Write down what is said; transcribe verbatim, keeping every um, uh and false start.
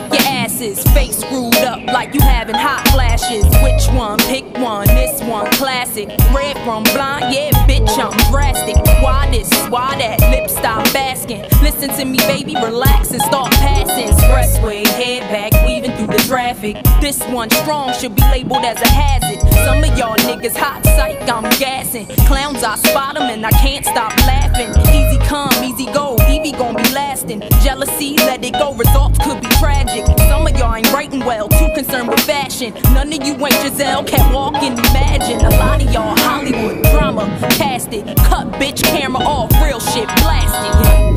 shake your asses, face screwed up like you having hot flashes. Which one? Pick one, this one classic. Red from blind, yeah bitch I'm drastic. Why this, why that, lip stop basking. Listen to me baby, relax and start passing. Expressway, head back, weaving through the traffic. This one strong, should be labeled as a hazard. Some of y'all niggas hot psych, I'm gassing. Clowns I spot them and I can't stop laughing. Easy come, easy go, Evie gon' be lasting. Jealousy, let it go, results could be tragic. Some of y'all ain't writing well, too concerned with fashion. None of you ain't Giselle, can't walk and imagine. A lot of y'all Hollywood drama, cast it, cut bitch camera off, real shit blasted.